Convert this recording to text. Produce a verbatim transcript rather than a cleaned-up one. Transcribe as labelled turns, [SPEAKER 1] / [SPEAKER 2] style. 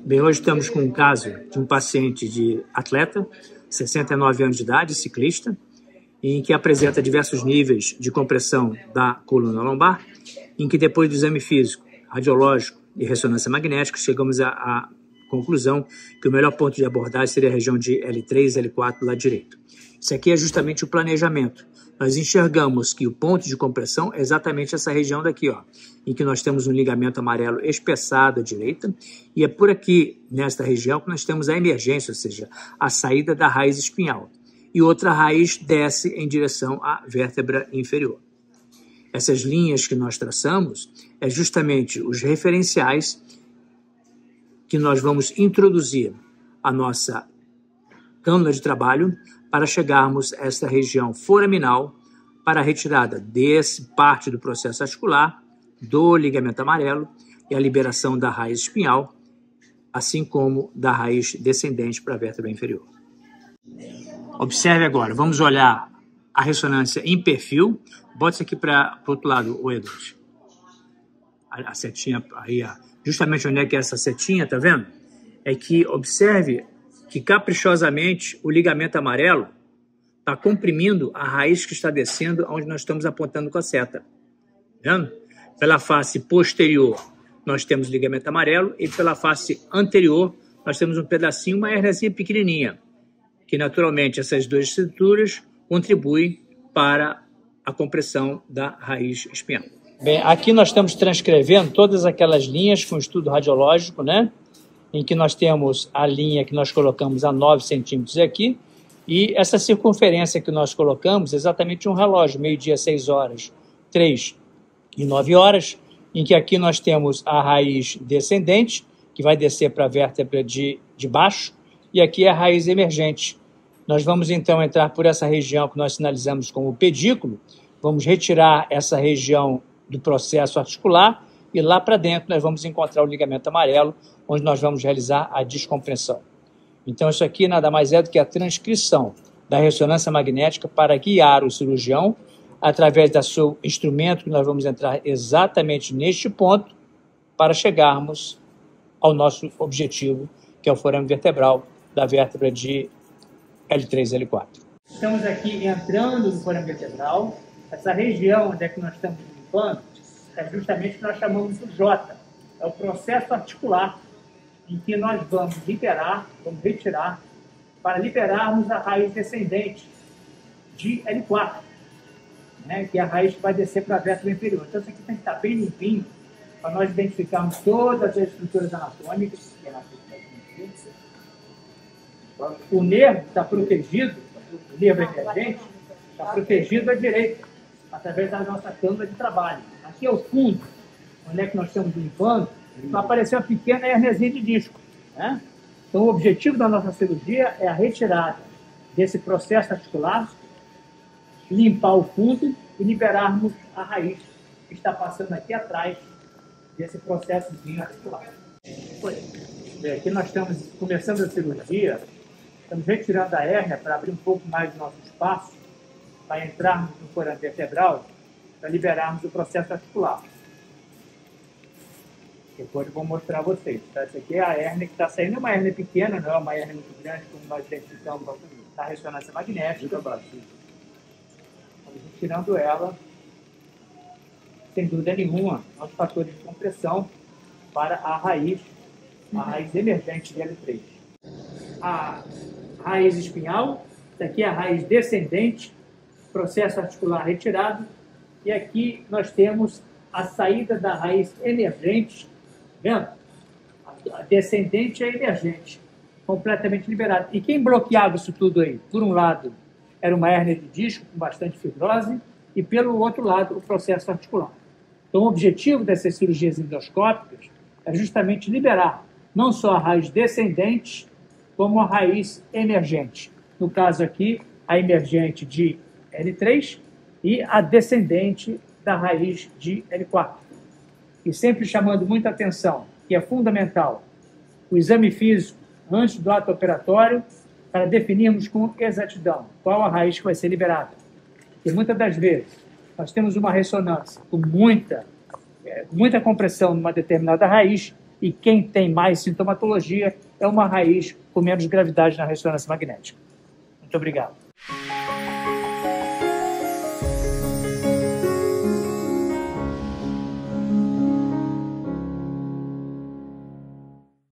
[SPEAKER 1] Bem, hoje estamos com um caso de um paciente de atleta, sessenta e nove anos de idade, ciclista, em que apresenta diversos níveis de compressão da coluna lombar, em que depois do exame físico, radiológico e ressonância magnética, chegamos à, à conclusão que o melhor ponto de abordagem seria a região de L três, L quatro do lado direito. Isso aqui é justamente o planejamento. Nós enxergamos que o ponto de compressão é exatamente essa região daqui, ó, em que nós temos um ligamento amarelo espessado à direita, e é por aqui, nesta região, que nós temos a emergência, ou seja, a saída da raiz espinhal. E outra raiz desce em direção à vértebra inferior. Essas linhas que nós traçamos é justamente os referenciais que nós vamos introduzir a nossa cânula de trabalho para chegarmos a esta região foraminal para a retirada desse parte do processo articular, do ligamento amarelo e a liberação da raiz espinhal, assim como da raiz descendente para a vértebra inferior. Observe agora, vamos olhar a ressonância em perfil. Bota isso aqui para o outro lado, o Edward. A, a setinha aí, ó. Justamente onde é que é essa setinha, tá vendo? É que observe que caprichosamente o ligamento amarelo está comprimindo a raiz que está descendo onde nós estamos apontando com a seta. Vendo? Pela face posterior nós temos o ligamento amarelo e pela face anterior nós temos um pedacinho, uma hérniazinha pequenininha, que naturalmente essas duas estruturas contribuem para a compressão da raiz espinhal. Bem, aqui nós estamos transcrevendo todas aquelas linhas com estudo radiológico, né? Em que nós temos a linha que nós colocamos a nove centímetros aqui, e essa circunferência que nós colocamos é exatamente um relógio, meio-dia, seis horas, três e nove horas, em que aqui nós temos a raiz descendente, que vai descer para a vértebra de, de baixo, e aqui é a raiz emergente. Nós vamos então entrar por essa região que nós sinalizamos como pedículo, vamos retirar essa região do processo articular, e lá para dentro nós vamos encontrar o ligamento amarelo, onde nós vamos realizar a descompressão. Então isso aqui nada mais é do que a transcrição da ressonância magnética para guiar o cirurgião através do seu instrumento, que nós vamos entrar exatamente neste ponto para chegarmos ao nosso objetivo, que é o forame vertebral da vértebra de L três e L quatro. Estamos aqui entrando no forame vertebral. Essa região onde é que nós estamos limpando é justamente o que nós chamamos de J. É o processo articular em que nós vamos liberar, vamos retirar, para liberarmos a raiz descendente de L quatro, né, que é a raiz que vai descer para a vértebra inferior. Então isso aqui tem que estar bem limpinho, para nós identificarmos todas as estruturas anatômicas. O nervo está protegido, o nervo emergente está protegido à direita, através da nossa cânula de trabalho. Aqui é o fundo, onde é que nós estamos limpando, vai aparecer uma pequena hérniazinha de disco, né? Então o objetivo da nossa cirurgia é a retirada desse processo articular, limpar o fundo e liberarmos a raiz que está passando aqui atrás desse processozinho articular. Aqui nós estamos começando a cirurgia, estamos retirando a hérnia para abrir um pouco mais o nosso espaço, para entrarmos no forame vertebral, para liberarmos o processo articular. Depois eu vou mostrar a vocês. Então, essa aqui é a hérnia que está saindo, é uma hérnia pequena, não é uma hérnia muito grande, como nós identificamos na ressonância magnética. Estamos retirando ela, sem dúvida nenhuma, aos fatores de compressão para a raiz, a raiz emergente de L três. A raiz espinhal, essa aqui é a raiz descendente, processo articular retirado, e aqui nós temos a saída da raiz emergente, vendo? A descendente e a emergente, completamente liberada. E quem bloqueava isso tudo aí? Por um lado, era uma hérnia de disco com bastante fibrose, e pelo outro lado, o processo articular. Então, o objetivo dessas cirurgias endoscópicas é justamente liberar não só a raiz descendente, como a raiz emergente. No caso aqui, a emergente de L três e a descendente da raiz de L quatro. E sempre chamando muita atenção, que é fundamental, o exame físico antes do ato operatório, para definirmos com exatidão qual a raiz que vai ser liberada. Porque muitas das vezes nós temos uma ressonância com muita, é, muita compressão numa determinada raiz e quem tem mais sintomatologia é uma raiz com menos gravidade na ressonância magnética. Muito obrigado.